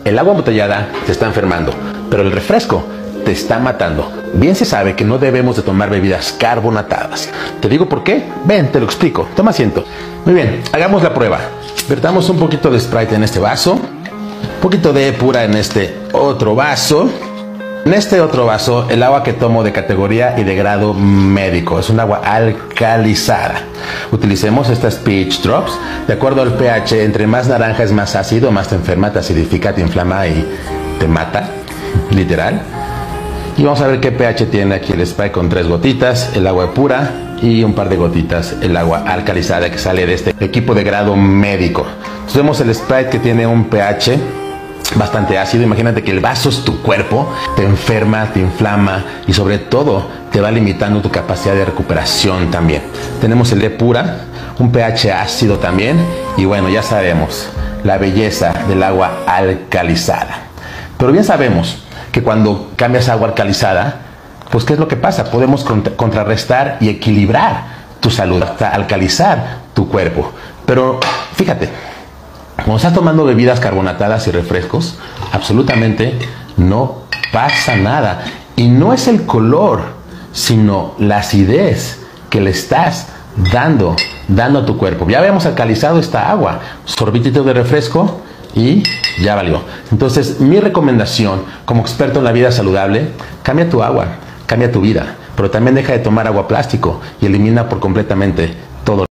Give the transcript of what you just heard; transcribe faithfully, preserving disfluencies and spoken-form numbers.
El agua embotellada te está enfermando, pero el refresco te está matando. Bien se sabe que no debemos de tomar bebidas carbonatadas. ¿Te digo por qué? Ven, te lo explico. Toma asiento. Muy bien, hagamos la prueba. Vertamos un poquito de Sprite en este vaso, un poquito de pura en este otro vaso. En este otro vaso, el agua que tomo de categoría y de grado médico. Es un agua alcalizada. Utilicemos estas pH drops. De acuerdo al pH, entre más naranja es más ácido, más te enferma, te acidifica, te inflama y te mata. Literal. Y vamos a ver qué pH tiene aquí el spray con tres gotitas, el agua pura y un par de gotitas, el agua alcalizada que sale de este equipo de grado médico. Entonces vemos el Sprite que tiene un pH bastante ácido. Imagínate que el vaso es tu cuerpo, te enferma, te inflama y sobre todo te va limitando tu capacidad de recuperación también. Tenemos el de pura, un pH ácido también y bueno, ya sabemos la belleza del agua alcalizada. Pero bien sabemos que cuando cambias agua alcalizada, pues ¿qué es lo que pasa? Podemos contrarrestar y equilibrar tu salud, hasta alcalizar tu cuerpo. Pero fíjate, cuando estás tomando bebidas carbonatadas y refrescos, absolutamente no pasa nada. Y no es el color, sino la acidez que le estás dando, dando a tu cuerpo. Ya habíamos alcalizado esta agua, sorbitito de refresco y ya valió. Entonces, mi recomendación como experto en la vida saludable, cambia tu agua, cambia tu vida, pero también deja de tomar agua plástico y elimina por completamente todo.